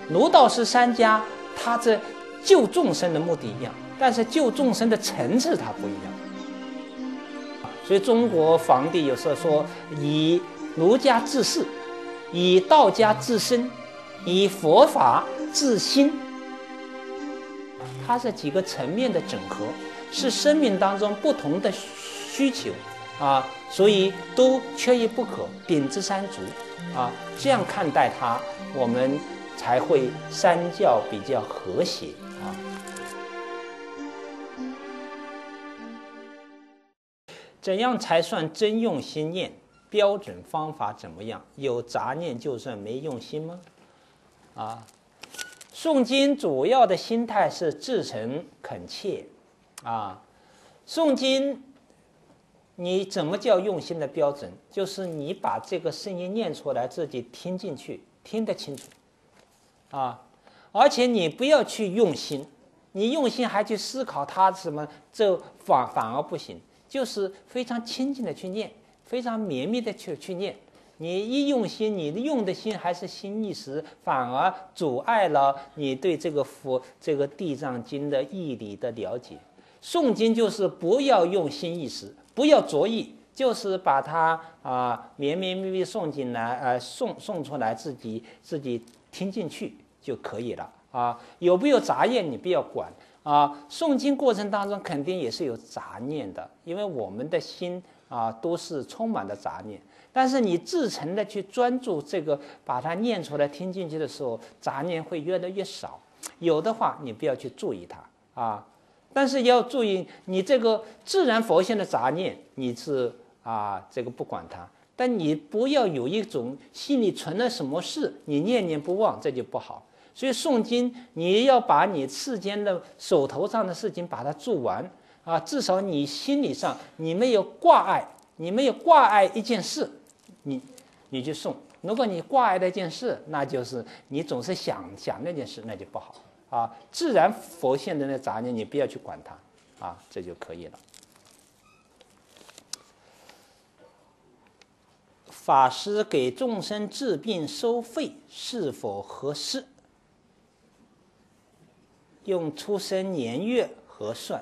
儒道释三家，他这救众生的目的一样，但是救众生的层次它不一样。所以中国皇帝有时候说，以儒家治世，以道家治身，以佛法治心，它是几个层面的整合，是生命当中不同的需求啊，所以都缺一不可，秉之三足啊，这样看待它，我们才会三教比较和谐啊。怎样才算真用心念？标准方法怎么样？有杂念就算没用心吗？啊，诵经主要的心态是至诚恳切啊。诵经，你怎么叫用心的标准？就是你把这个声音念出来，自己听进去，听得清楚啊。而且你不要去用心，你用心还去思考它什么，这反而不行。就是非常清静的去念，非常绵密的去念。你一用心，你的用的心还是心一时，反而阻碍了你对这个地藏经的义理的了解。诵经就是不要用心一时，不要着意，就是把它绵绵密密诵进来，诵出来，自己听进去就可以了啊。有没有杂念你不要管。诵经过程当中肯定也是有杂念的，因为我们的心都是充满了杂念。但是你至诚的去专注这个，把它念出来、听进去的时候，杂念会越来越少。有的话，你不要去注意它但是要注意你这个自然浮现的杂念，你是这个不管它。但你不要有一种心里存了什么事，你念念不忘，这就不好。所以诵经，你要把你世间的手头上的事情把它做完至少你心理上你没有挂碍，你没有挂碍一件事，你去诵。如果你挂碍的一件事，那就是你总是想那件事，那就不好自然浮现的那杂念，你不要去管它这就可以了。法师给众生治病收费是否合适？用出生年月核算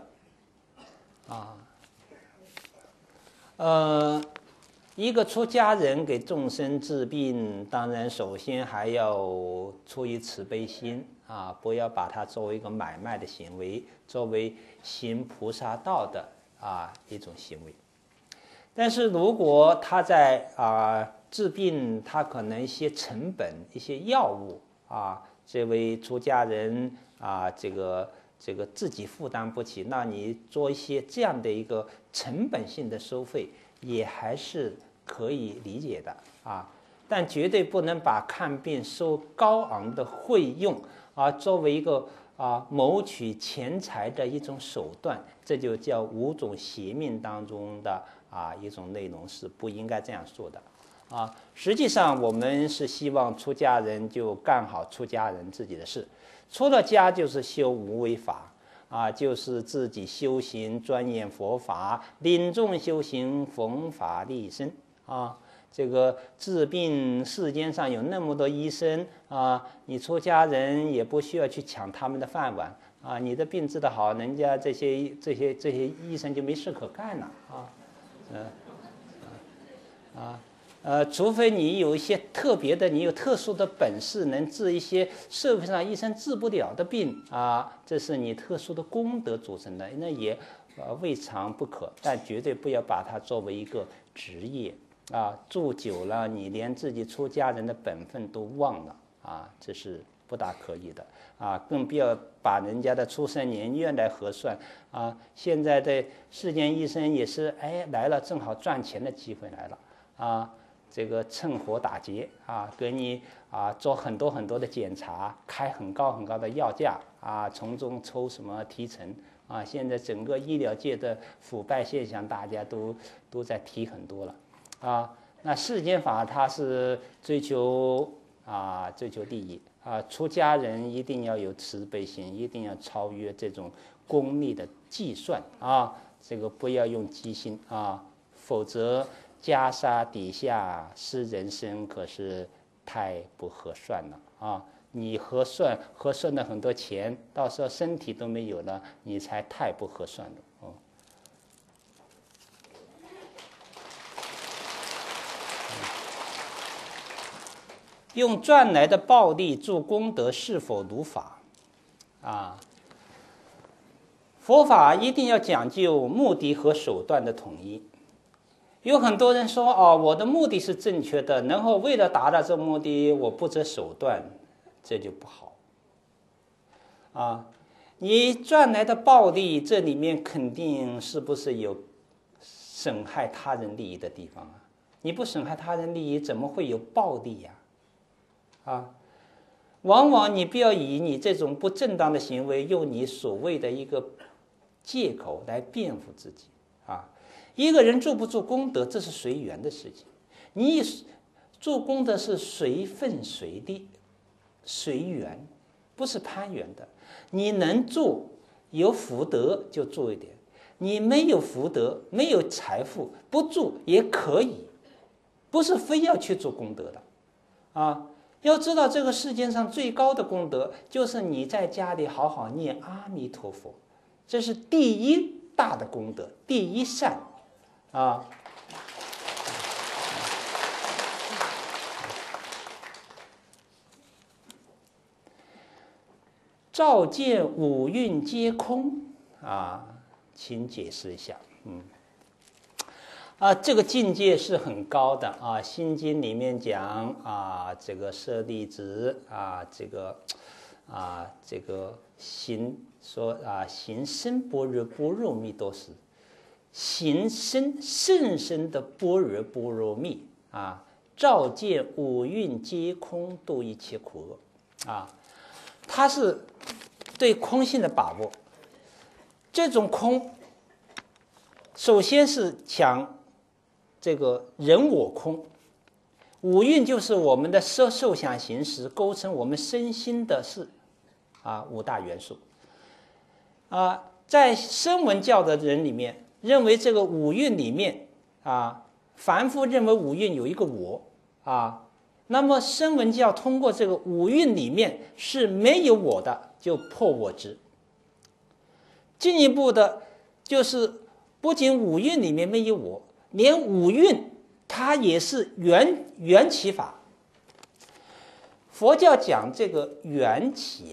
一个出家人给众生治病，当然首先还要出于慈悲心不要把它作为一个买卖的行为，作为行菩萨道的一种行为。但是如果他在治病，他可能一些成本、一些药物这位出家人这个自己负担不起，那你做一些这样的一个成本性的收费，也还是可以理解的但绝对不能把看病收高昂的费用作为一个谋取钱财的一种手段，这就叫五种邪命当中的一种内容，是不应该这样说的实际上我们是希望出家人就干好出家人自己的事，出了家就是修无为法就是自己修行钻研佛法，领众修行弘法利生这个治病世间上有那么多医生你出家人也不需要去抢他们的饭碗你的病治得好，人家这些医生就没事可干了除非你有一些特别的，你有特殊的本事，能治一些社会上医生治不了的病这是你特殊的功德组成的，那也未尝不可，但绝对不要把它作为一个职业住久了，你连自己出家人的本分都忘了这是不大可以的更不要把人家的出生年月来核算现在的世间医生也是来了，正好赚钱的机会来了这个趁火打劫给你做很多很多的检查，开很高很高的药价从中抽什么提成现在整个医疗界的腐败现象，大家都在提很多了那世间法它是追求利益出家人一定要有慈悲心，一定要超越这种功利的计算这个不要用机心否则袈裟底下失人身，可是太不合算了你核算了很多钱，到时候身体都没有了，你才太不合算了哦。用赚来的暴利做功德是否如法？啊，佛法一定要讲究目的和手段的统一。有很多人说哦，我的目的是正确的，然后为了达到这目的，我不择手段，这就不好。啊，你赚来的暴利，这里面肯定是不是有损害他人利益的地方啊？你不损害他人利益，怎么会有暴利呀？往往你不要以你这种不正当的行为，用你所谓的一个借口来辩护自己啊。一个人做不做功德，这是随缘的事情。你做功德是随分随力，随缘，不是攀缘的。你能做，有福德就做一点；你没有福德，没有财富，不做也可以，不是非要去做功德的啊。要知道，这个世界上最高的功德，就是你在家里好好念阿弥陀佛，这是第一大的功德，第一善啊。照见五蕴皆空啊，请解释一下。这个境界是很高的啊，《心经》里面讲啊，这个舍利子啊，这个行说啊，行深般若波罗蜜多时，行深甚深的般若波罗蜜啊，照见五蕴皆空，度一切苦厄啊，它是对空性的把握。这种空，首先是讲这个人我空，五蕴就是我们的受想行识，构成我们身心的是五大元素在声闻教的人里面，认为这个五蕴里面凡夫认为五蕴有一个我那么声闻教通过这个五蕴里面是没有我的，就破我执。进一步的就是不仅五蕴里面没有我，连五蕴它也是缘起法。佛教讲这个缘起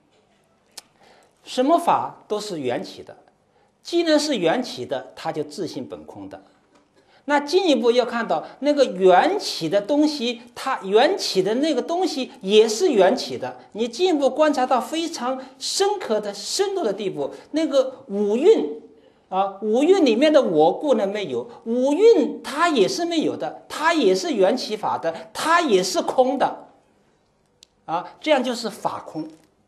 什么法都是缘起的，既然是缘起的，它就自性本空的。那进一步要看到那个缘起的东西，它缘起的那个东西也是缘起的。你进一步观察到非常深刻的深度的地步，那个五蕴五蕴里面的我固然没有，五蕴它也是没有的，它也是缘起法的，它也是空的这样就是法空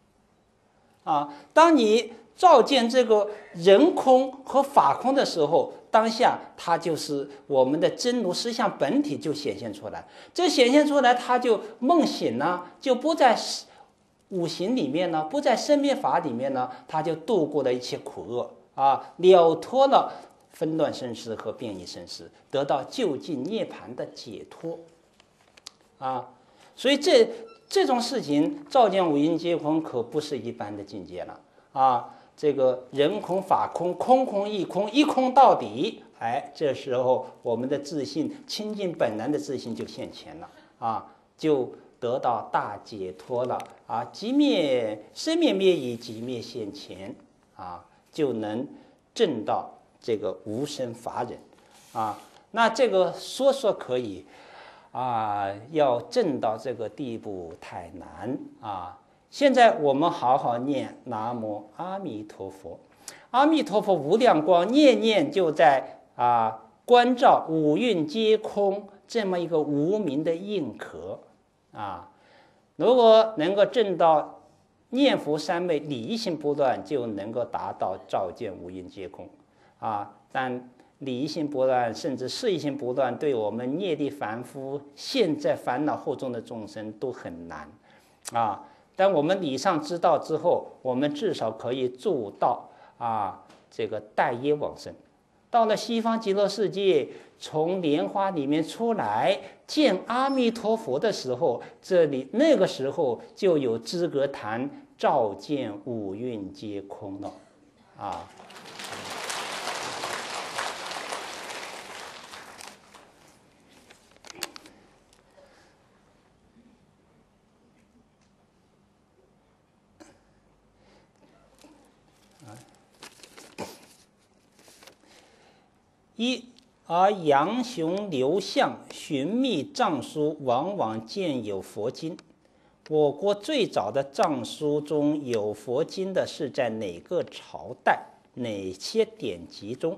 当你照见这个人空和法空的时候，当下它就是我们的真如实相本体就显现出来。这显现出来，它就梦醒了，就不在五行里面呢，不在生灭法里面呢，它就度过了一切苦厄了脱了纷乱生死和变异生死，得到究竟涅槃的解脱所以这种事情，照见五蕴皆空，可不是一般的境界了这个人空法空，空空一空，一空到底，这时候我们的自信清净本然的自信就现前了就得到大解脱了即灭生灭灭已，即灭现前就能证到这个无生法忍那这个说可以要证到这个地步太难现在我们好好念南无阿弥陀佛，阿弥陀佛无量光，念念就在关照五蕴皆空这么一个无名的印壳如果能够证到念佛三昧理一心不乱，就能够达到照见五蕴皆空但理一心不乱甚至事一心不乱，对我们业力凡夫现在烦恼后中的众生都很难但我们理上知道之后，我们至少可以做到这个待业往生到了西方极乐世界，从莲花里面出来见阿弥陀佛的时候，那个时候就有资格谈照见五蕴皆空了啊。而杨雄刘向寻觅藏书，往往见有佛经。我国最早的藏书中有佛经的是在哪个朝代？哪些典籍中？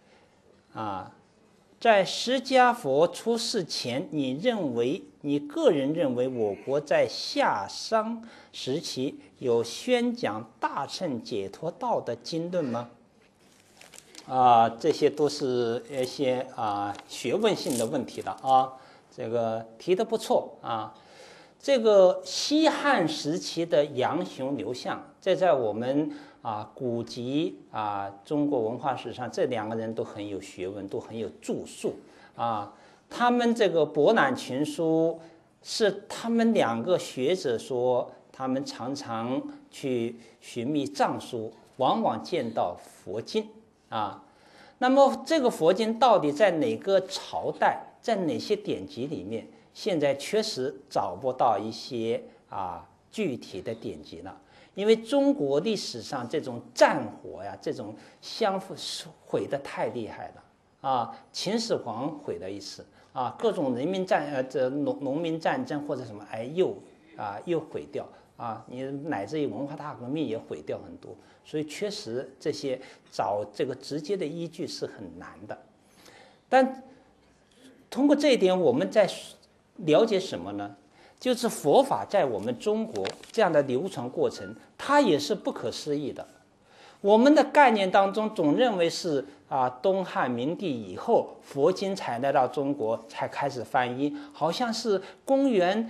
在释迦佛出世前，你个人认为我国在夏商时期有宣讲大乘解脱道的经论吗？这些都是一些学问性的问题了啊，这个提得不错啊。这个西汉时期的杨雄刘向，这在我们古籍中国文化史上，这两个人都很有学问，都很有著述啊。他们这个《博览群书》是他们两个学者说，他们常常去寻觅藏书，往往见到佛经。那么这个佛经到底在哪个朝代，在哪些典籍里面？现在确实找不到一些具体的典籍了，因为中国历史上这种战火呀，这种相互毁得太厉害了秦始皇毁了一次各种农民战争或者什么又毁掉你乃至于文化大革命也毁掉很多。所以确实这些找这个直接的依据是很难的，但通过这一点，我们在了解什么呢？就是佛法在我们中国这样的流传过程，它也是不可思议的。我们的概念当中总认为是东汉明帝以后佛经才来到中国，才开始翻译，好像是公元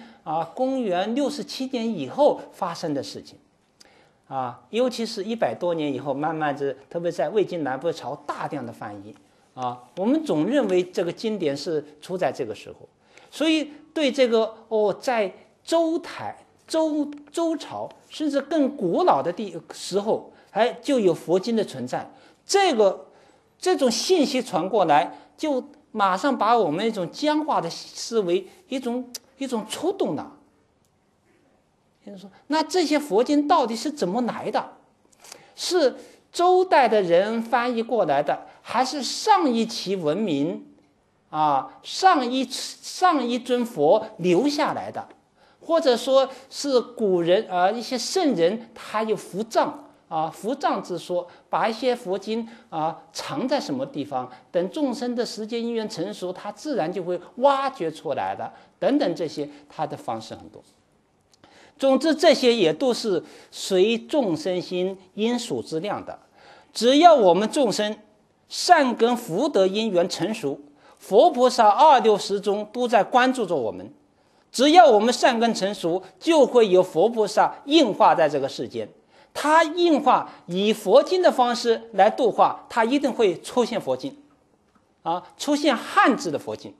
67年以后发生的事情。尤其是100多年以后，慢慢的，特别在魏晋南北朝大量的翻译我们总认为这个经典是出在这个时候，所以对这个在周朝甚至更古老的时候，就有佛经的存在，这种信息传过来，就马上把我们一种僵化的思维一种触动了。说那这些佛经到底是怎么来的？是周代的人翻译过来的，还是上一期文明上一尊佛留下来的，或者说是古人一些圣人他有伏藏之说，把一些佛经藏在什么地方，等众生的时间因缘成熟，他自然就会挖掘出来的，等等，这些他的方式很多。总之，这些也都是随众生心因属之量的。只要我们众生善根福德因缘成熟，佛菩萨26时中都在关注着我们。只要我们善根成熟，就会有佛菩萨应化在这个世间。他应化以佛经的方式来度化，他一定会出现佛经出现汉字的佛经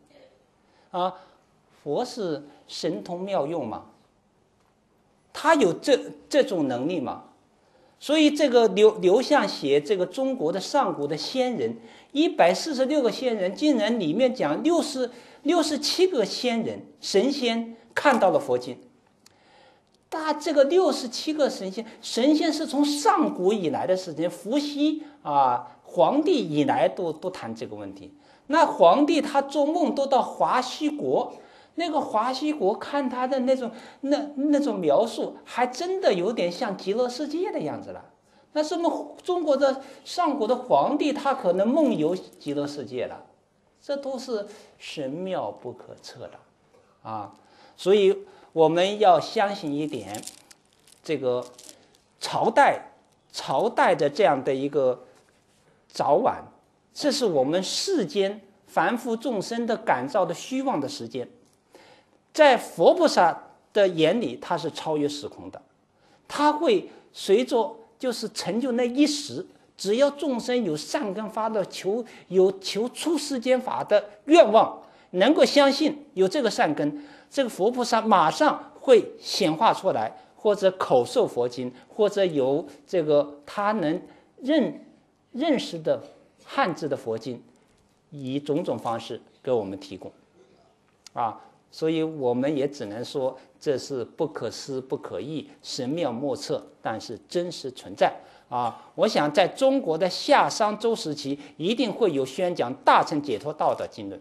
佛是神通妙用嘛，他有这种能力吗？所以这个刘向写这个中国的上古的先人，146个先人，竟然里面讲67个先人神仙看到了佛经。这个67个神仙是从上古以来的事情，伏羲皇帝以来都谈这个问题。那皇帝他做梦都到华西国。那个华西国看他的那种描述，还真的有点像极乐世界的样子了。那什么中国的上古的皇帝，他可能梦游极乐世界了，这都是神妙不可测的所以我们要相信一点，这个朝代的这样的一个早晚，这是我们世间凡夫众生的感召的虚妄的时间。在佛菩萨的眼里，他是超越时空的，他会随着就是成就那一时， 只要众生有善根发的求出世间法的愿望，能够相信有这个善根，这个佛菩萨马上会显化出来，或者口授佛经，或者有这个他能认识的汉字的佛经，以种种方式给我们提供所以我们也只能说这是不可思不可议，神妙莫测，但是真实存在我想在中国的夏商周时期一定会有宣讲大乘解脱道的经论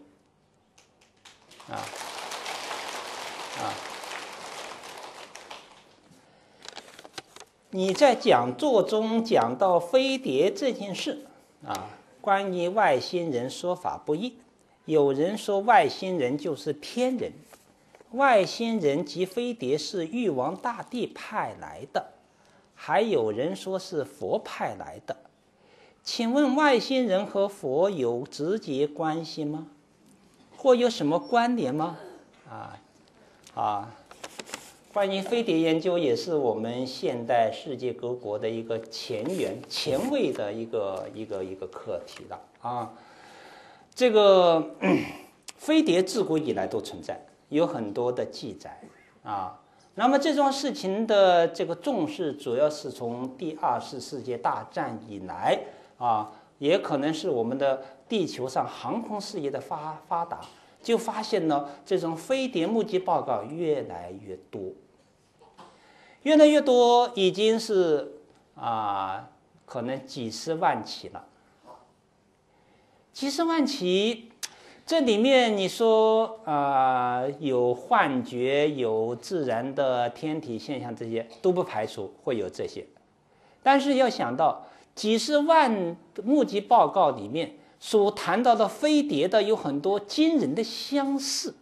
你在讲座中讲到飞碟这件事关于外星人说法不一，有人说外星人就是天人，外星人及飞碟是玉皇大帝派来的，还有人说是佛派来的。请问外星人和佛有直接关系吗？或有什么关联吗？关于飞碟研究也是我们现代世界各国的一个前卫的一个课题了这个飞碟自古以来都存在，有很多的记载那么这种事情的这个重视，主要是从第二次世界大战以来也可能是我们的地球上航空事业的发达，就发现呢这种飞碟目击报告越来越多，已经是可能几十万起了。几十万起，这里面你说有幻觉，有自然的天体现象，这些都不排除会有这些，但是要想到几十万目击报告里面所谈到的飞碟的有很多惊人的相似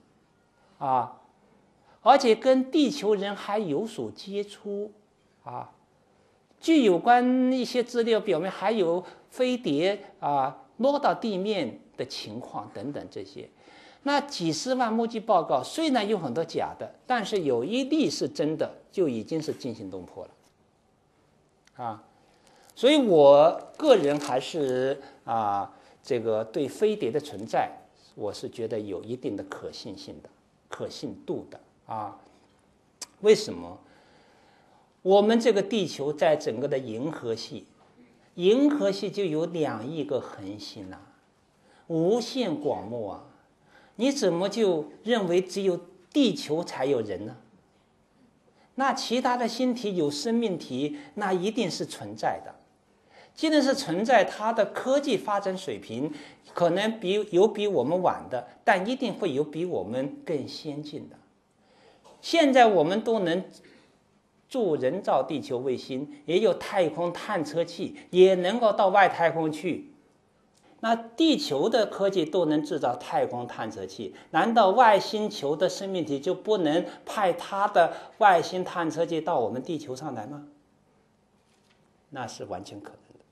而且跟地球人还有所接触据有关一些资料表明，还有飞碟落到地面的情况等等这些。那几十万目击报告虽然有很多假的，但是有一例是真的，就已经是惊心动魄了所以我个人还是这个对飞碟的存在，我是觉得有一定的可信度的为什么？我们这个地球在整个的银河系就有2亿个恒星无限广袤你怎么就认为只有地球才有人呢？那其他的星体有生命体，那一定是存在的。既然是存在，它的科技发展水平可能有比我们晚的，但一定会有比我们更先进的。现在我们都能做人造地球卫星，也有太空探测器，也能够到外太空去。那地球的科技都能制造太空探测器，难道外星球的生命体就不能派它的外星探测器到我们地球上来吗？那是完全可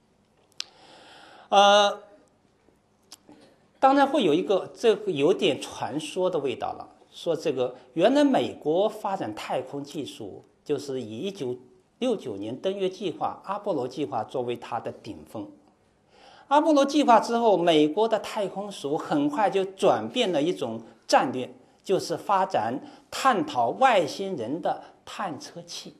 能的。当然会有一个这个有点传说的味道了，说这个原来美国发展太空技术，就是以1969年登月计划阿波罗计划作为它的顶峰。阿波罗计划之后，美国的太空署很快就转变了一种战略，就是发展探讨外星人的探测器。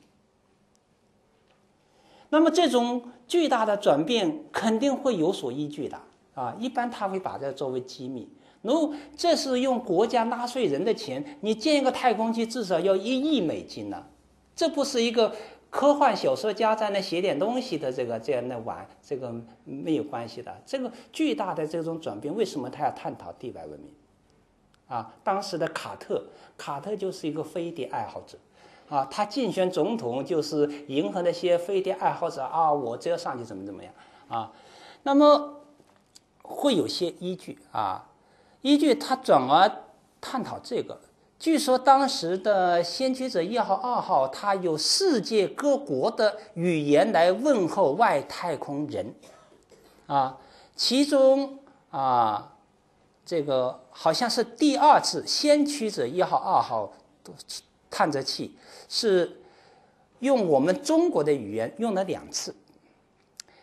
那么这种巨大的转变肯定会有所依据的一般他会把这作为机密。这是用国家纳税人的钱，你建一个太空机至少要1亿美金呢，这不是一个科幻小说家在那写点东西的这样的玩，这个没有关系的。这个巨大的这种转变，为什么他要探讨地外文明当时的卡特就是一个飞碟爱好者他竞选总统就是迎合那些飞碟爱好者我只要上去怎么样那么会有些依据他转而探讨这个。据说当时的先驱者1号、2号，他有世界各国的语言来问候外太空人其中这个好像是第2次先驱者1号、2号探测器是用我们中国的语言用了2次。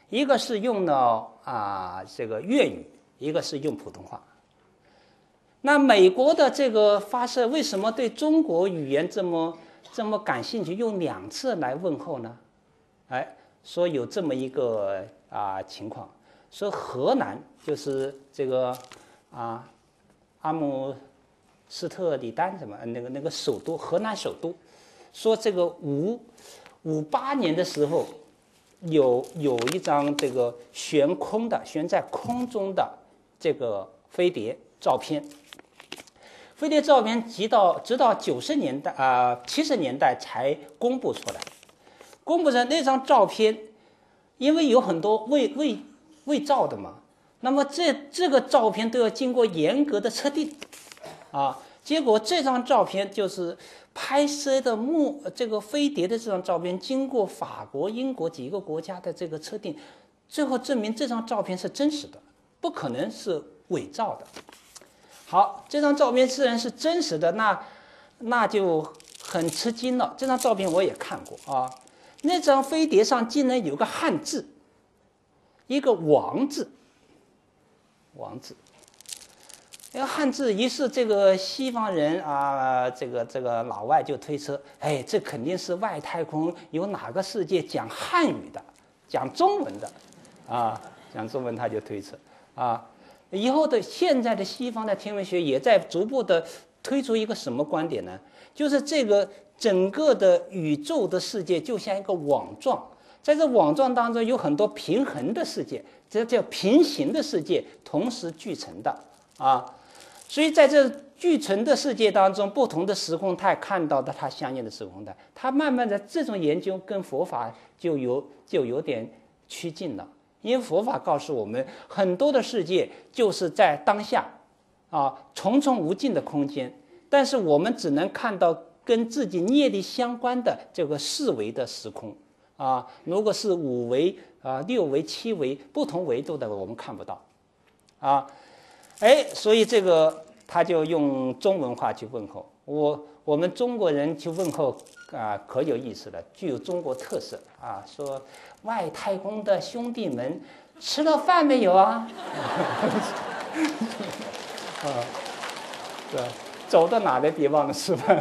一个是用了这个粤语，一个是用普通话。那美国的这个发射为什么对中国语言这么感兴趣，用2次来问候呢？说有这么一个情况，说河南就是这个阿姆斯特里丹什么那个首都，河南首都，说这个58年的时候有一张这个悬在空中的这个飞碟照片。飞碟照片直到90年代70年代才公布出来。公布成那张照片，因为有很多伪造的嘛，那么这个照片都要经过严格的测定结果这张照片就是拍摄的这个飞碟的这张照片，经过法国、英国几个国家的这个测定，最后证明这张照片是真实的，不可能是伪造的。好，这张照片虽然是真实的，那就很吃惊了。这张照片我也看过那张飞碟上竟然有个汉字，一个王字。那个汉字，于是这个西方人这个老外就推测，这肯定是外太空有哪个世界讲汉语的，讲中文的讲中文他就推测以后的现在的西方的天文学也在逐步的推出一个什么观点呢？就是这个整个的宇宙的世界就像一个网状，在这网状当中有很多平衡的世界，这叫平行的世界同时聚成的所以在这聚成的世界当中，不同的时空态看到的它相应的时空态，它慢慢的这种研究跟佛法就有点趋近了。因为佛法告诉我们，很多的世界就是在当下重重无尽的空间，但是我们只能看到跟自己业力相关的这个4维的时空如果是5维6维7维不同维度的我们看不到所以这个他就用中文话去问候我们中国人去问候可有意思了，具有中国特色说外太空的兄弟们吃了饭没有对，走到哪里别忘了吃饭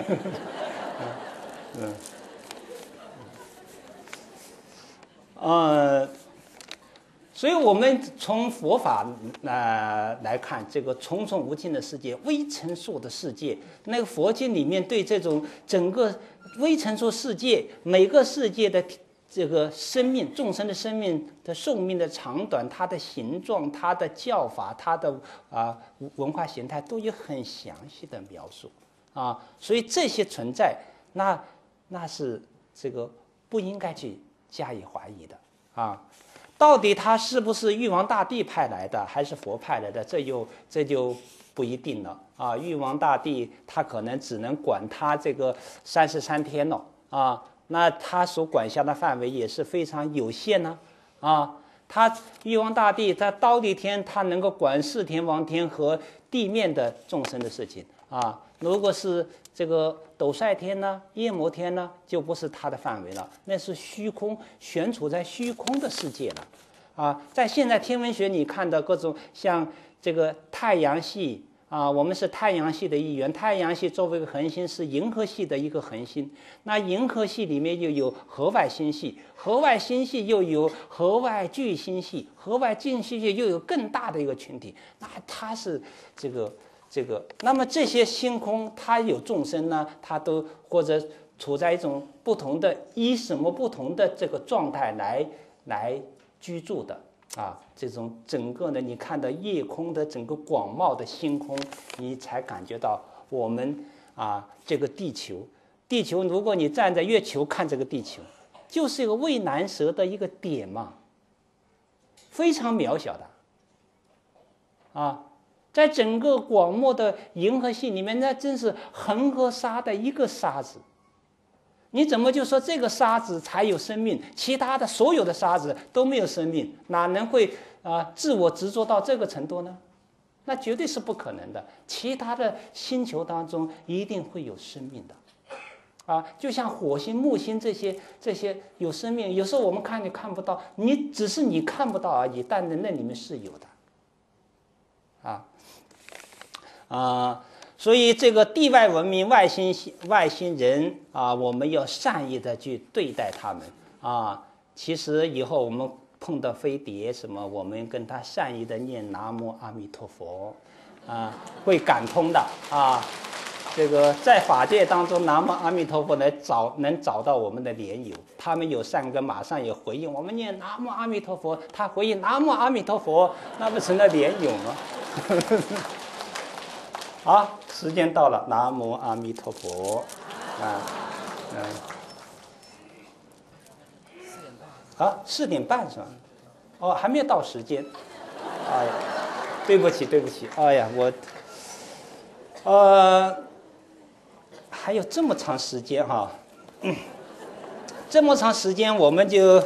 所以我们从佛法来看，这个重重无尽的世界、微尘数的世界，那个佛经里面对这种整个微尘数世界每个世界的这个生命、众生的生命的寿命的长短、它的形状、它的叫法、它的文化形态都有很详细的描述所以这些存在，那是这个不应该去加以怀疑的到底他是不是玉皇大帝派来的，还是佛派来的？这就不一定了玉皇大帝他可能只能管他这个33天了那他所管辖的范围也是非常有限呢他玉皇大帝他忉利天他能够管4天王天和地面的众生的事情如果是这个斗率天呢、夜摩天呢，就不是它的范围了，那是虚空，悬处在虚空的世界了在现在天文学你看到各种像这个太阳系我们是太阳系的一员，太阳系作为一个恒星是银河系的一个恒星，那银河系里面又有河外星系，河外星系又有河外巨星系，河外巨星系又有更大的一个群体，那它是这个，那么这些星空它有众生呢，它都或者处在一种不同的以什么不同的这个状态来居住的这种整个呢，你看到夜空的整个广袤的星空，你才感觉到我们这个地球，如果你站在月球看这个地球，就是一个渭南蛇的一个点嘛，非常渺小的在整个广袤的银河系里面，那真是恒河沙的一个沙子。你怎么就说这个沙子才有生命，其他的所有的沙子都没有生命，哪能会自我执着到这个程度呢？那绝对是不可能的。其他的星球当中一定会有生命的就像火星、木星这些有生命，有时候我们看你看不到，只是你看不到而已，但是那里面是有的，所以这个地外文明、外星人我们要善意的去对待他们其实以后我们碰到飞碟什么，我们跟他善意的念南无阿弥陀佛会感通的这个在法界当中，南无阿弥陀佛能找到我们的莲友，他们有善根，马上有回应。我们念南无阿弥陀佛，他回应南无阿弥陀佛，那不成了莲友吗？好，时间到了，南无阿弥陀佛4点半是吧？还没有到时间。哎呀，对不起。哎呀，还有这么长时间这么长时间我们就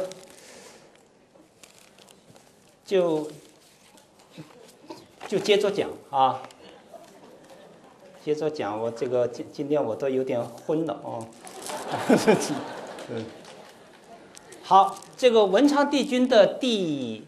接着讲接着讲。我这个今天我都有点昏了好，这个文昌帝君的第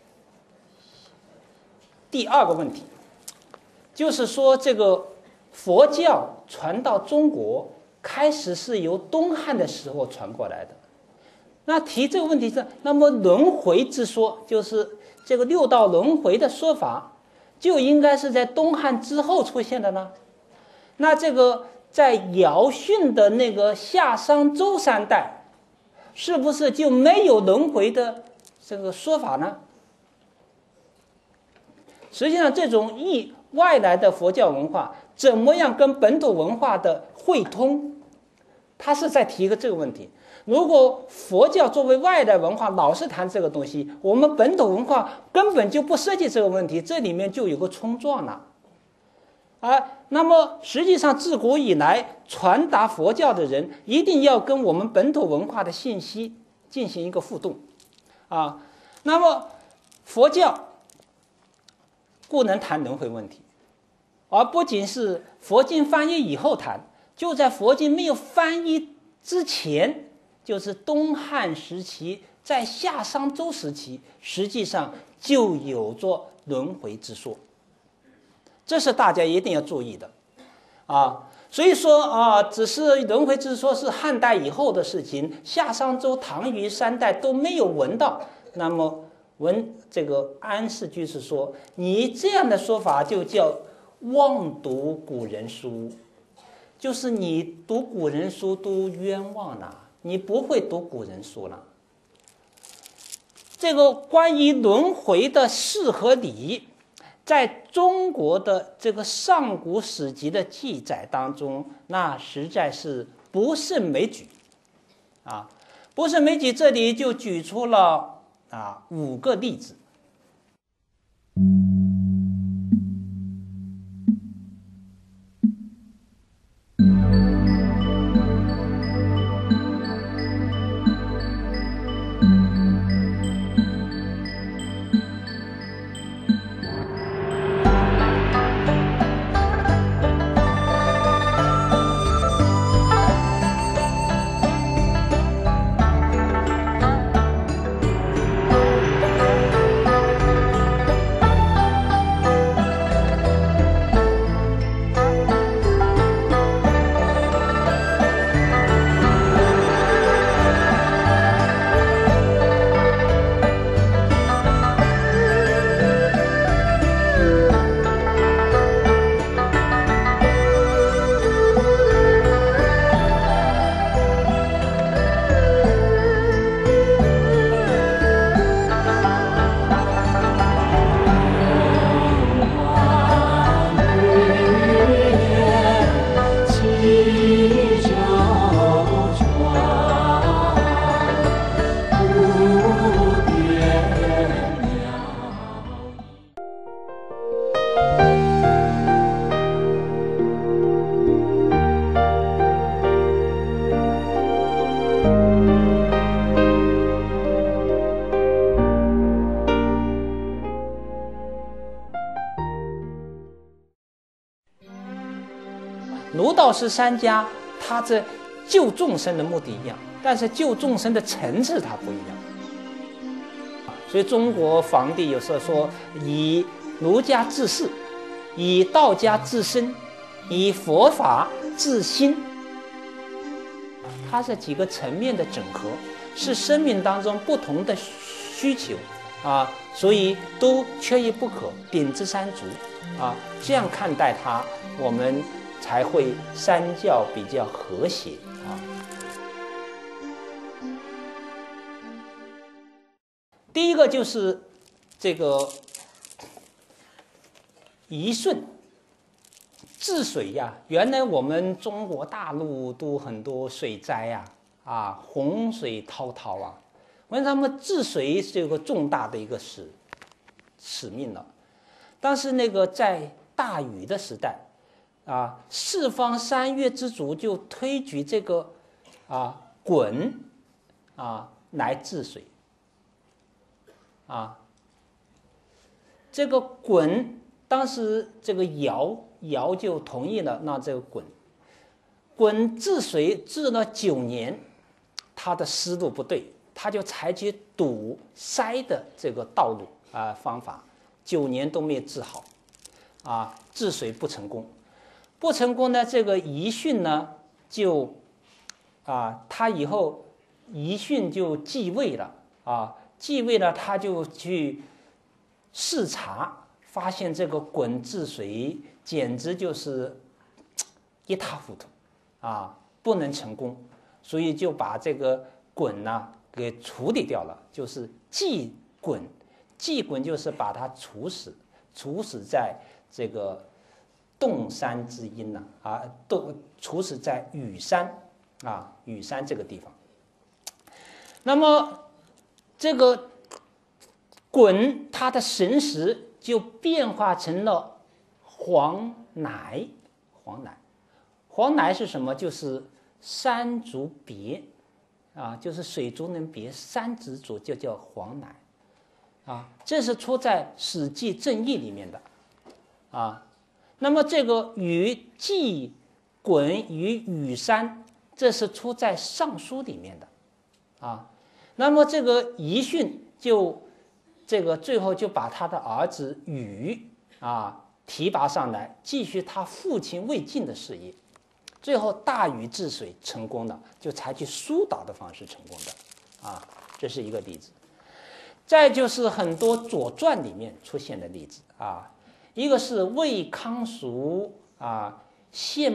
二个问题，就是说这个佛教传到中国，开始是由东汉的时候传过来的。那提这个问题是，那么轮回之说，就是这个六道轮回的说法，就应该是在东汉之后出现的呢？那这个在尧舜的那个夏商周3代，是不是就没有轮回的这个说法呢？实际上，这种外来的佛教文化怎么样跟本土文化的汇通，他是在提这个问题。如果佛教作为外来文化老是谈这个东西，我们本土文化根本就不涉及这个问题，这里面就有个冲撞了。那么实际上自古以来传达佛教的人一定要跟我们本土文化的信息进行一个互动那么佛教不能谈轮回问题，而不仅是佛经翻译以后谈，就在佛经没有翻译之前，就是东汉时期，在夏商周时期，实际上就有着轮回之说，这是大家一定要注意的所以说只是轮回之说是汉代以后的事情，夏商周唐虞3代都没有闻到。那么这个安世居士说，你这样的说法就叫妄读古人书，就是你读古人书都冤枉了，你不会读古人书了。这个关于轮回的事和理，在中国的这个上古史籍的记载当中，那实在是不胜枚举不胜枚举。这里就举出了5个例子。儒道释3家，他这救众生的目的一样，但是救众生的层次它不一样。所以中国皇帝有时候说，以儒家治世，以道家治身，以佛法治心，它是几个层面的整合，是生命当中不同的需求啊，所以都缺一不可，秉之三足啊，这样看待它，我们才会三教比较和谐啊。第一个就是这个仪顺治水呀。原来我们中国大陆都很多水灾呀，洪水滔滔啊。为什么治水是有个重大的一个使命了？但是那个在大禹的时代四方三岳之主就推举这个鲧来治水。这个鲧当时这个尧就同意了，那这个鲧治水治了9年，他的思路不对，他就采取堵塞的这个道路方法，9年都没有治好治水不成功呢，这个仪训呢就他以后仪训就继位了他就去视察，发现这个鲧治水简直就是一塌糊涂不能成功，所以就把这个鲧给处理掉了，就是祭鲧就是把他处死在这个洞山之阴处死在羽山这个地方。那么这个鲧他的神识就变化成了黄乃是什么？就是三足别就是水足能别，三只足就叫黄乃这是出在《史记正义》里面的那么这个禹祭鲧于羽山，这是出在《尚书》里面的那么这个仪训就最后就把他的儿子禹提拔上来，继续他父亲魏晋的事业。最后大禹治水成功了，就采取疏导的方式成功的这是一个例子。再就是很多《左传》里面出现的例子一个是魏康叔献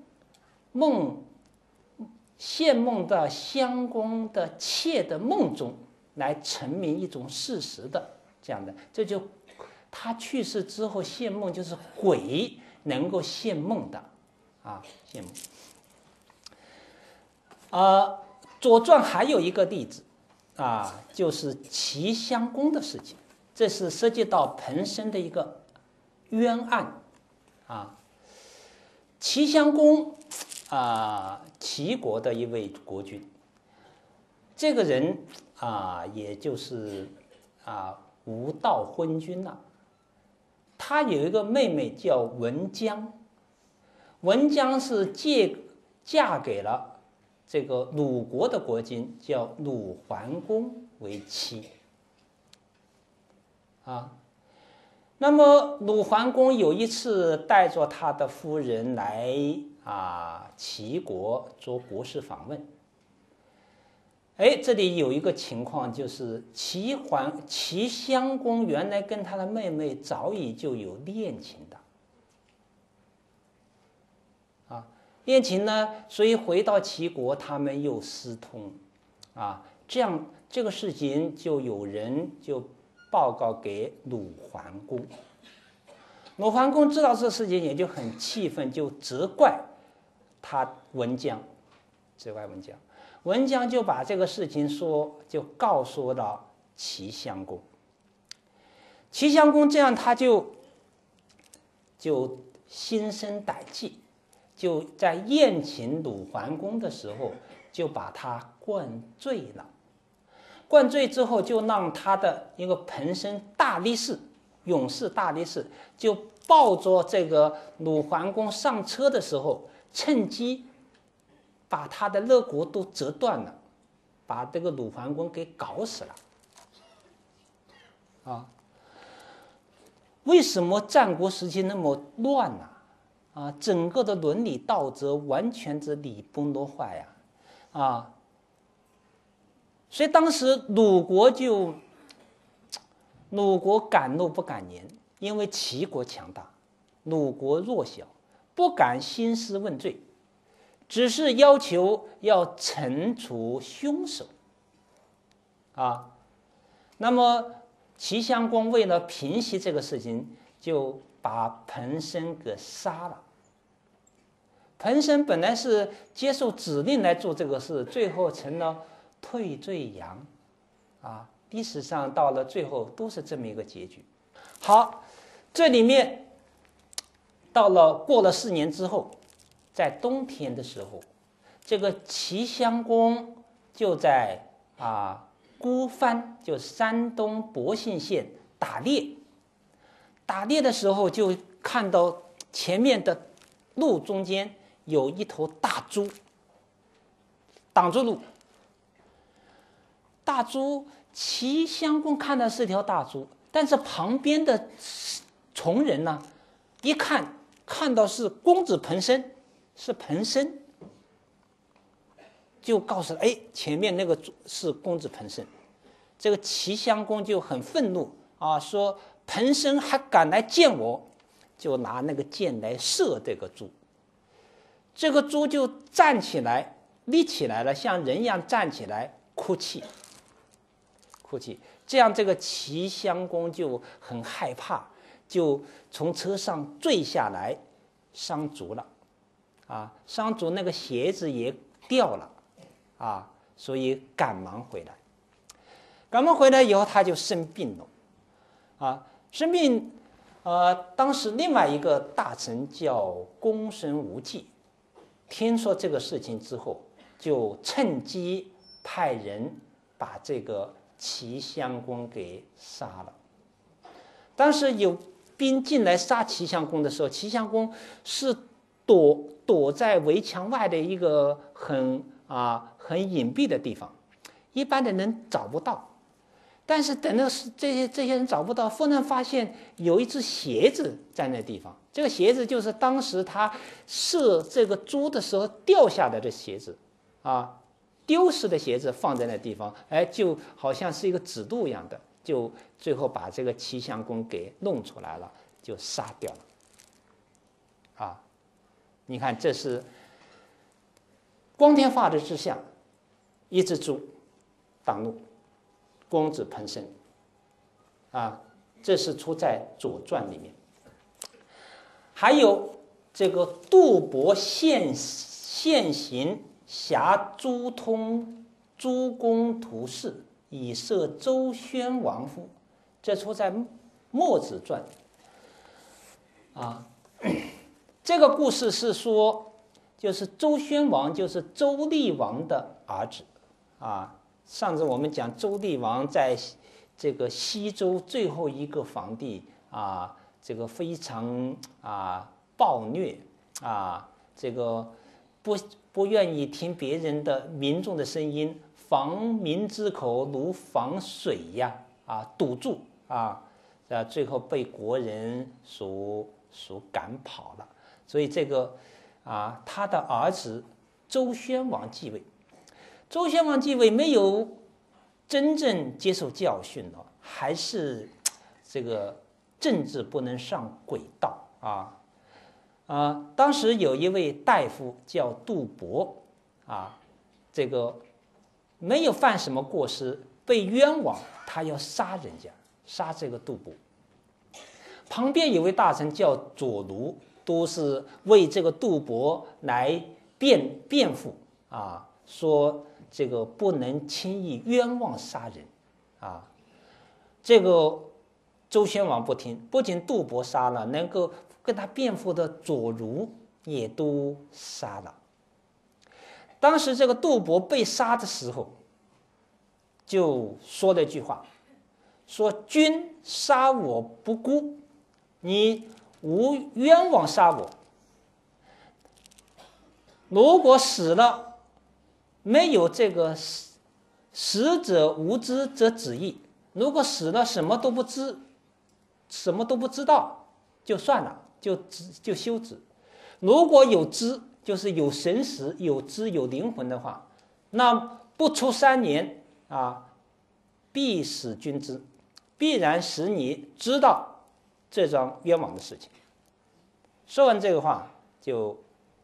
梦的襄公的妾的梦中来陈明一种事实的这样的，这就他去世之后献梦，就是鬼能够献梦的献梦。左传还有一个例子就是齐襄公的事情，这是涉及到彭生的一个冤案齐襄公齐国的一位国君，这个人也就是无道昏君他有一个妹妹叫文姜，文姜是嫁给了这个鲁国的国君叫鲁桓公为妻那么鲁桓公有一次带着他的夫人来齐国做国事访问。这里有一个情况，就是齐襄公原来跟他的妹妹早已就有恋情的恋情呢，所以回到齐国他们又私通这个事情就有人就报告给鲁桓公。鲁桓公知道这事情也就很气愤，就责怪他文姜，文姜就把这个事情就告诉了齐襄公。齐襄公这样他就心生歹计，就在宴请鲁桓公的时候就把他灌醉了。灌醉之后，就让他的一个彭生大力士，勇士大力士，就抱着这个鲁桓公上车的时候，趁机把他的肋骨都折断了，把这个鲁桓公给搞死了。啊，为什么战国时期那么乱呢？整个的伦理道德完全是礼崩乐坏呀，所以当时鲁国敢怒不敢言，因为齐国强大，鲁国弱小，不敢兴师问罪，只是要求要惩处凶手。那么齐襄公为了平息这个事情，就把彭生给杀了。彭生本来是接受指令来做这个事，最后成了退罪羊。历史上到了最后都是这么一个结局。好，这里面过了4年之后，在冬天的时候，这个齐襄公就在孤帆，就山东博信县打猎。打猎的时候就看到前面的路中间有一头大猪挡住路。大猪，齐襄公看到是条大猪，但是旁边的从人呢，一看到是公子彭生，是彭生，就告诉他，前面那个是公子彭生。这个齐襄公就很愤怒说彭生还敢来见我，就拿那个箭来射这个猪。这个猪就站起来，立起来了，像人一样站起来哭泣。这样这个齐襄公就很害怕，就从车上坠下来，伤足了。伤足那个鞋子也掉了，所以赶忙回来。以后他就生病了。生病，当时另外一个大臣叫公孙无忌，听说这个事情之后，就趁机派人把这个齐襄公给杀了。当时有兵进来杀齐襄公的时候，齐襄公是躲在围墙外的一个很隐蔽的地方，一般的人找不到。但是等到这些人找不到，忽然发现有一只鞋子在那地方。这个鞋子就是当时他射这个猪的时候掉下来的鞋子，丢失的鞋子放在那地方，就好像是一个指路一样的，就最后把这个齐襄公给弄出来了，就杀掉了。你看，这是光天化日之下，一只猪挡路。公子彭生，这是出在《左传》里面。还有这个杜伯现行挟诸通诸公图事，以摄周宣王乎？这出在《墨子传》。这个故事是说，就是周宣王就是周厉王的儿子。上次我们讲周厉王在这个西周最后一个皇帝这个非常暴虐这个不愿意听别人的民众的声音，防民之口如防水呀堵住最后被国人所赶跑了。所以这个他的儿子周宣王继位。周宣王继位没有真正接受教训了，还是这个政治不能上轨道当时有一位大夫叫杜伯这个没有犯什么过失，被冤枉，他要杀人家，杀这个杜伯。旁边有位大臣叫左卢，都是为这个杜伯来辩护说这个不能轻易冤枉杀人这个周宣王不听，不仅杜伯杀了，能够跟他辩护的左卢也都杀了。当时这个杜伯被杀的时候，就说了一句话，说君杀我不辜，你无冤枉杀我，如果死了没有这个死者无知则止矣。如果死了什么都不知，什么都不知道，就算了，就休止。如果有知，就是有神识、有知、有灵魂的话，那不出3年必使君知，必然使你知道这桩冤枉的事情。说完这个话，就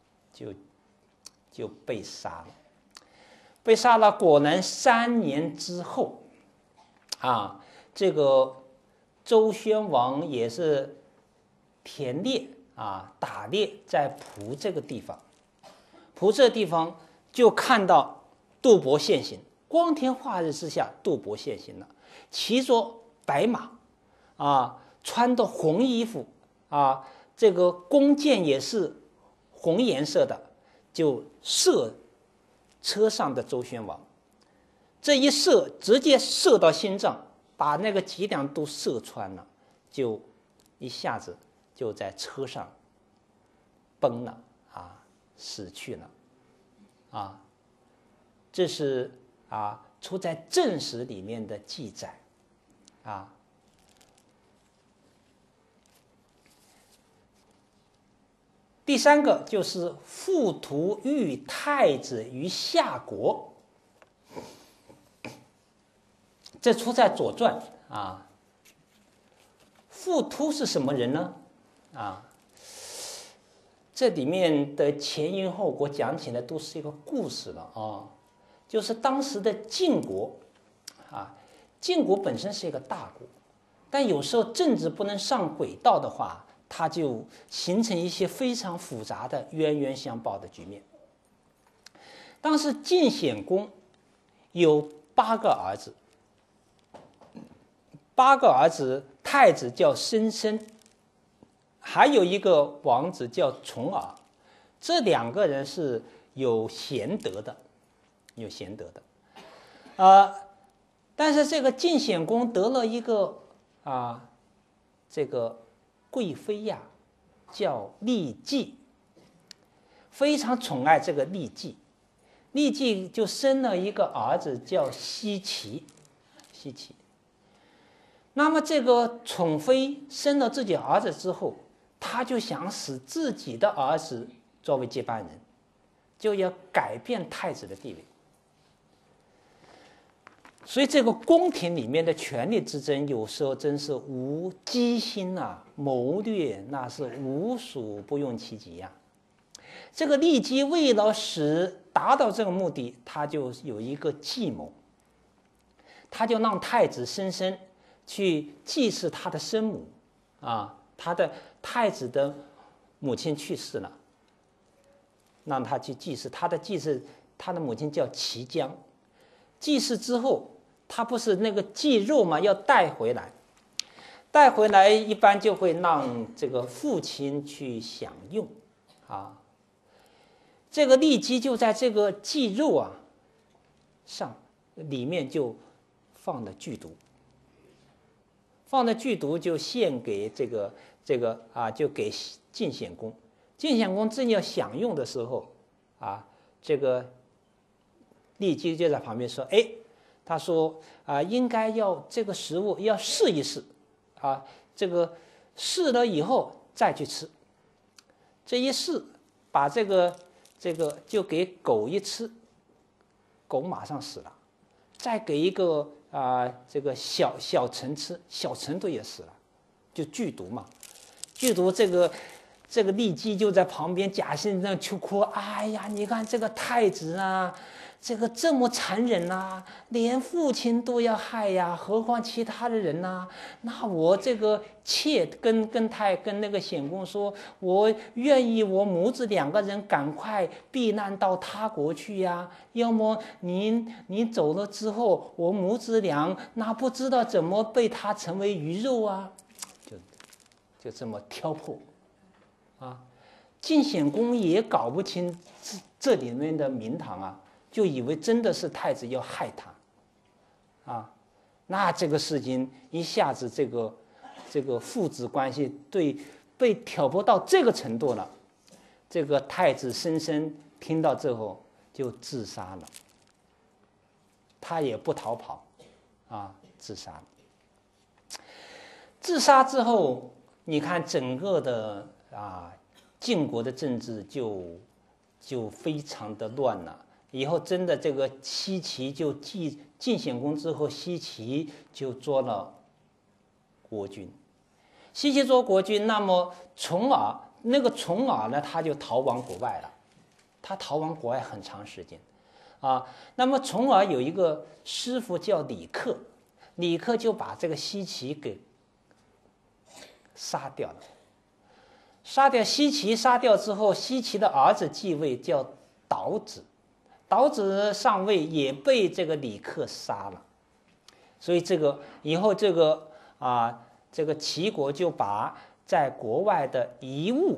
被杀了。被杀了，果然3年之后，这个周宣王也是田猎打猎，在蒲这个地方，蒲这个地方就看到杜伯现形，光天化日之下，杜伯现形了，骑着白马，穿着红衣服，这个弓箭也是红颜色的，就射车上的周宣王。这一射，直接射到心脏，把那个脊梁都射穿了，就一下子就在车上崩了，死去了，这是出在正史里面的记载，第3个就是傅图遇太子于夏国，这出在《左传》傅图是什么人呢？这里面的前因后果讲起来都是一个故事了就是当时的晋国晋国本身是一个大国，但有时候政治不能上轨道的话，它就形成一些非常复杂的冤冤相报的局面。当时晋显公有8个儿子，8个儿子，太子叫申生，还有一个王子叫重耳，这2个人是有贤德的，但是这个晋显公得了一个这个贵妃呀，叫郦姬，非常宠爱这个郦姬，郦姬就生了一个儿子叫奚齐。那么这个宠妃生了自己儿子之后，他就想使自己的儿子作为接班人，就要改变太子的地位。所以这个宫廷里面的权力之争，有时候真是无机心谋略那是无所不用其极呀。这个郦姬为了达到这个目的，他就有一个计谋，他就让太子申生去祭祀他的生母他的太子的母亲去世了，让他去祭祀他的母亲叫齐姜。祭祀之后，他不是那个祭肉吗？要带回来一般就会让这个父亲去享用这个郦姬就在这个祭肉上里面就放了剧毒，就献给就给晋显公。晋显公正要享用的时候这个郦姬就在旁边说他说应该要这个食物要试一试这个试了以后再去吃。这一试，把这个就给狗一吃，狗马上死了。再给一个这个小臣吃，小臣都也死了，就剧毒嘛。剧毒这个郦姬就在旁边假性那去哭，哎呀，你看这个太子这个这么残忍连父亲都要害呀，何况其他的人那我这个妾跟那个显公说，我愿意我母子2个人赶快避难到他国去呀，要么你走了之后，我母子俩那不知道怎么被他成为鱼肉就这么挑破晋显公也搞不清这里面的名堂就以为真的是太子要害他那这个事情一下子这个父子关系被挑拨到这个程度了。这个太子申生听到之后就自杀了。他也不逃跑，自杀了。自杀之后，你看整个的晋国的政治就非常的乱了。以后真的这个西岐就晋献公之后，西岐就做了国君。西岐做国君，那么重耳呢，他就逃亡国外了。他逃亡国外很长时间，那么重耳有一个师傅叫李克，李克就把这个西岐给杀掉了。西岐杀掉之后，西岐的儿子继位叫岛子，岛子上位也被这个李克杀了。所以这个以后这个齐国就把在国外的遗物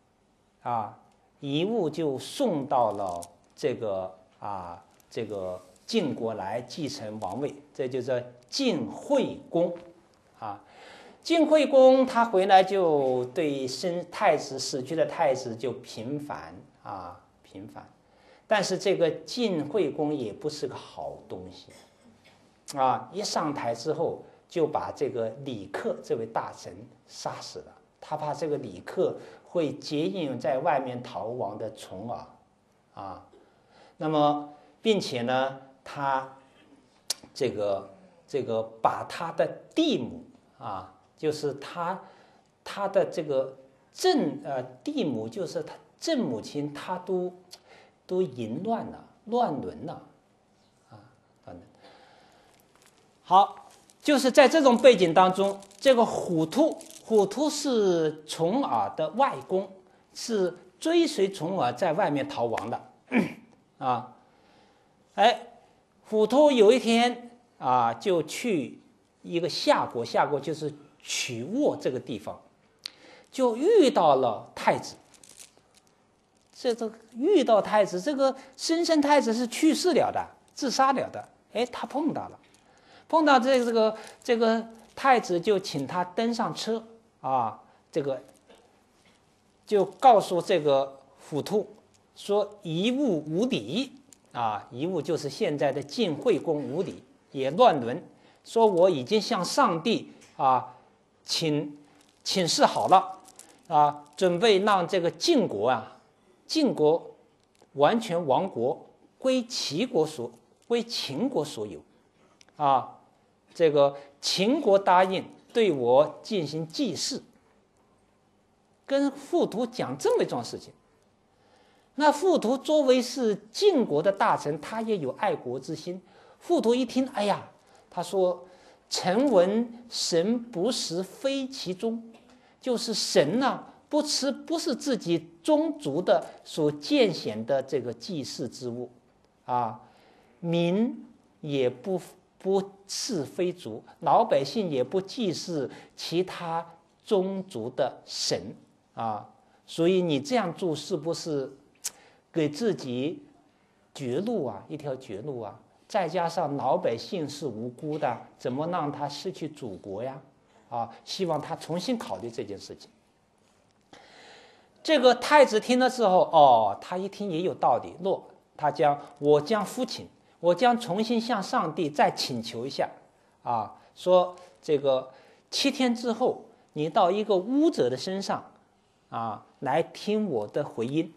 就送到了这个晋国来继承王位，这就是晋惠公晋惠公他回来就对太子死去的太子就平反，但是这个晋惠公也不是个好东西一上台之后就把这个李克这位大臣杀死了。他怕这个李克会接应在外面逃亡的重耳那么并且呢，他这个把他的弟母就是他的这个弟母，就是他正母亲，他都淫乱了，乱伦了好，就是在这种背景当中，这个虎突是重耳的外公，是追随重耳在外面逃亡的虎突有一天就去一个夏国就是曲沃这个地方，就遇到了太子。遇到太子，这个申生太子是去世了的，自杀了的。他碰到这个太子，就请他登上车这个就告诉这个虎突说夷吾无礼夷吾就是现在的晋惠公无礼，也乱伦，说我已经向上帝请示好了准备让这个晋国完全亡国，归秦国所有这个秦国答应对我进行祭祀，跟傅图讲这么一桩事情。那傅图作为是晋国的大臣，他也有爱国之心。傅图一听，哎呀，他说臣闻神不食非其宗，就是神不吃不是自己宗族的所荐选的这个祭祀之物民也不是非族，老百姓也不祭祀其他宗族的神所以你这样做是不是给自己绝路一条绝路再加上老百姓是无辜的，怎么让他失去祖国呀希望他重新考虑这件事情。这个太子听了之后他一听也有道理，我将夫请，我将重新向上帝再请求一下说这个7天之后你到一个巫者的身上来听我的回音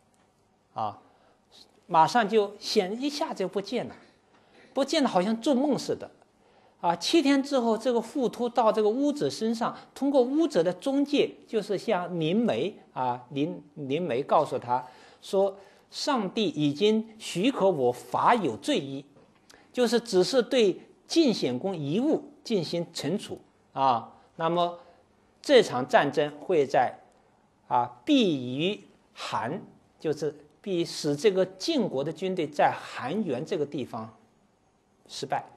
马上就一下就不见了，好像做梦似的7天之后，这个傅突到这个巫者身上，通过巫者的中介，就是像灵媒灵媒告诉他说，上帝已经许可我罚有罪役，就是只是对晋献公遗物进行惩处那么这场战争会在必于韩，就是必使这个晋国的军队在韩原这个地方失败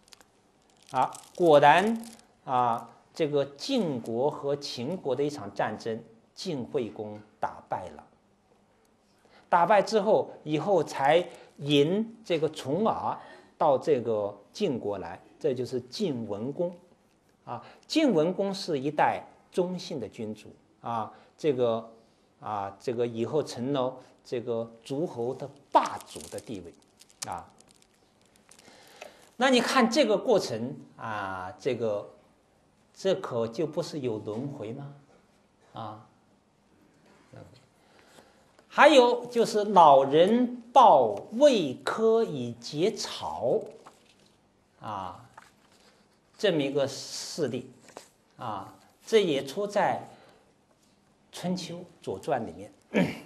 果然这个晋国和秦国的一场战争，晋惠公打败了。打败之后，以后才迎这个重耳到这个晋国来，这就是晋文公晋文公是一代忠信的君主这个以后成了这个诸侯的霸主的地位啊。那你看这个过程啊，这可就不是有轮回吗？啊，还有就是老人抱魏科以结草啊，这么一个事例啊，这也出在春秋《左传》里面。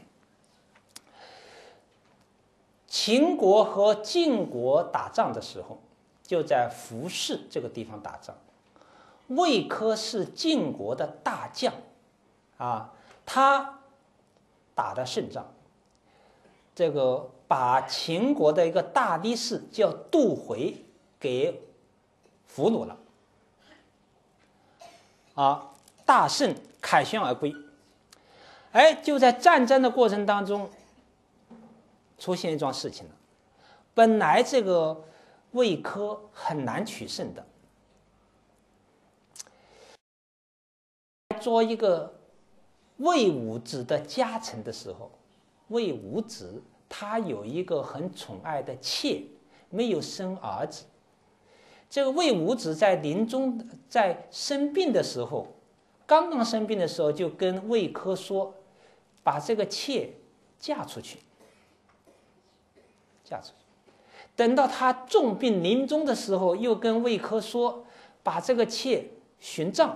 秦国和晋国打仗的时候，就在服氏这个地方打仗。魏科是晋国的大将啊，他打的胜仗，这个把秦国的一个大力士叫杜回给俘虏了啊，大胜，凯旋而归。哎，就在战争的过程当中，出现一桩事情了。本来这个魏科很难取胜的，做一个魏武子的家臣的时候，魏武子他有一个很宠爱的妾，没有生儿子。这个魏武子在临终在生病的时候，刚刚生病的时候，就跟魏科说，把这个妾嫁出去。等到他重病临终的时候，又跟魏科说，把这个妾殉葬，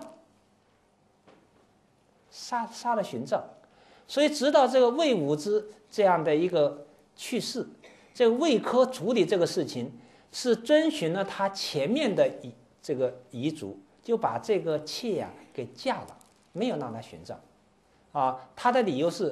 杀了殉葬。所以直到这个魏武子这样的一个去世，这个魏科处理这个事情是遵循了他前面的这个遗嘱，就把这个妾给嫁了，没有让他殉葬啊。他的理由是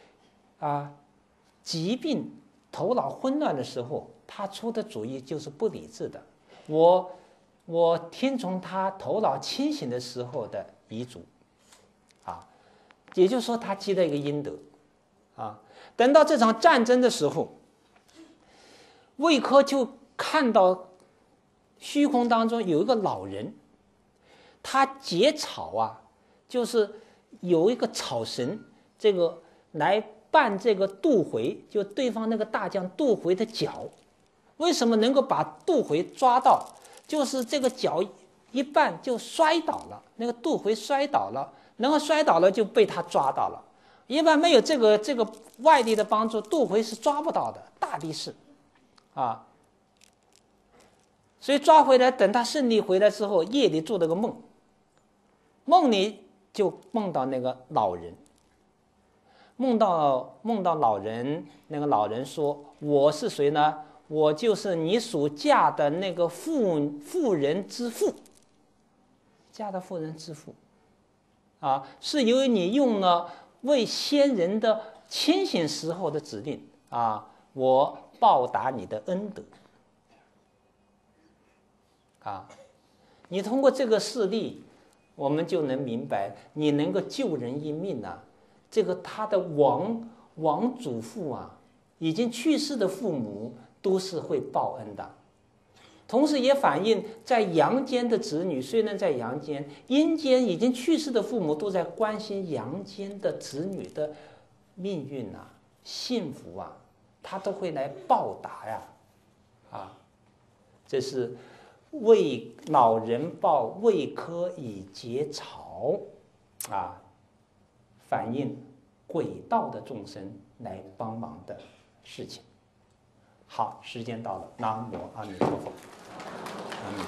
疾病头脑混乱的时候，他出的主意就是不理智的。我听从他头脑清醒的时候的遗嘱啊，也就是说他积了一个阴德啊。等到这场战争的时候，魏科就看到虚空当中有一个老人，他结草啊，就是有一个草绳，这个来绊这个杜回，就对方那个大将杜回的脚。为什么能够把杜回抓到？就是这个脚一绊就摔倒了，那个杜回摔倒了，然后摔倒了就被他抓到了。一般没有这个外力的帮助，杜回是抓不到的，大力士啊。所以抓回来，等他胜利回来之后，夜里做了个梦，梦里就梦到那个老人。梦到老人，那个老人说：“我是谁呢？我就是你所嫁的那个妇人之父，嫁的妇人之父，啊，是由于你用了为先人的清醒时候的指令啊，我报答你的恩德。啊，你通过这个事例，我们就能明白，你能够救人一命啊。”这个他的王祖父啊，已经去世的父母都是会报恩的，同时也反映在阳间的子女，虽然在阳间，阴间已经去世的父母都在关心阳间的子女的命运啊、幸福啊，他都会来报答呀，啊，这是为老人抱魏科以结草啊。反映轨道的众生来帮忙的事情。好，时间到了，南无阿弥陀佛，阿弥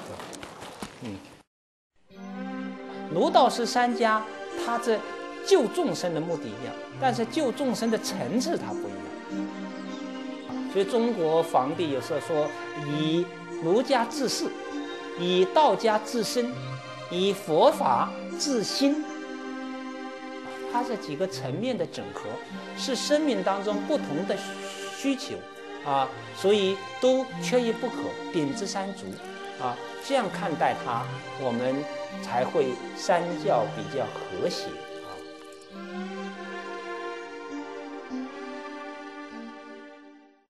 陀佛。儒道是三家，他这救众生的目的一样，但是救众生的层次它不一样。所以中国皇帝有时候说，以儒家治世，以道家治身，以佛法治心。它这几个层面的整合，是生命当中不同的需求啊，所以都缺一不可，顶之三足啊。这样看待它，我们才会三教比较和谐。